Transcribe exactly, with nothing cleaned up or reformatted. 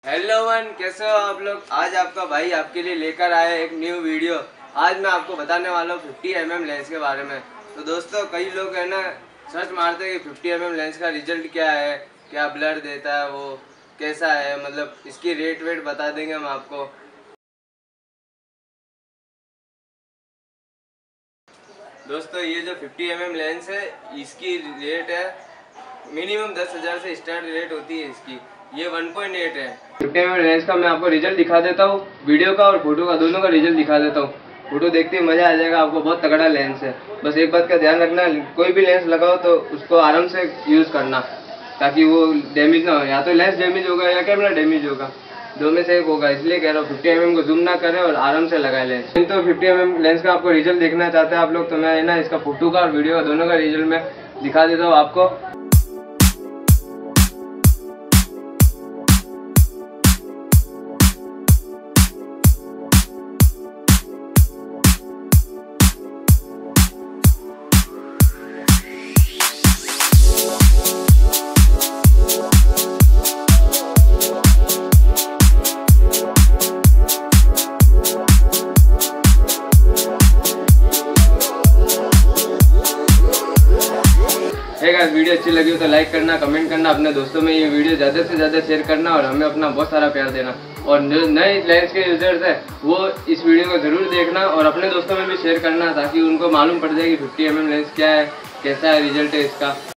Hello one, कैसे हो आप लोग। आज आपका भाई आपके लिए लेकर आया एक न्यू वीडियो। आज मैं आपको बताने वाला हूँ फिफ्टी एम एम लेंस के बारे में। तो दोस्तों, कई लोग है ना सर्च मारते हैं कि फिफ्टी एम एम लेंस का रिजल्ट क्या है, क्या ब्लर देता है, वो कैसा है, मतलब इसकी रेट वेट बता देंगे हम आपको। दोस्तों, ये जो फिफ्टी एम एम लेंस है, इसकी रेट है मिनिमम दस हज़ार से स्टार्ट रेट होती है इसकी। ये वन पॉइंट एट है। फिफ्टी एम एम लेंस का मैं आपको रिजल्ट दिखा देता हूँ, वीडियो का और फोटो का, दोनों का रिजल्ट दिखा देता हूँ। फोटो देखते ही मज़ा आ जाएगा आपको, बहुत तगड़ा लेंस है। बस एक बात का ध्यान रखना, कोई भी लेंस लगाओ तो उसको आराम से यूज़ करना, ताकि वो डैमेज ना हो। या तो लेंस डैमेज होगा या कैमरा डैमेज होगा, दो में से एक होगा। इसलिए कह रहा हूँ फिफ्टी एम एम को जूम ना करें और आराम से लगाए लेंस। तो फिफ्टी एम एम लेंस का आपको रिजल्ट देखना चाहते हैं आप लोग, तो मैं ना इसका फोटो का और वीडियो का दोनों का रिजल्ट मैं दिखा देता हूँ आपको। है गाइस, वीडियो अच्छी लगी हो तो लाइक करना, कमेंट करना, अपने दोस्तों में ये वीडियो ज़्यादा से ज़्यादा शेयर करना और हमें अपना बहुत सारा प्यार देना। और जो नए लेंस के यूजर्स हैं वो इस वीडियो को ज़रूर देखना और अपने दोस्तों में भी शेयर करना, ताकि उनको मालूम पड़ जाए कि फिफ्टी एम एम लेंस क्या है, कैसा है रिजल्ट है इसका।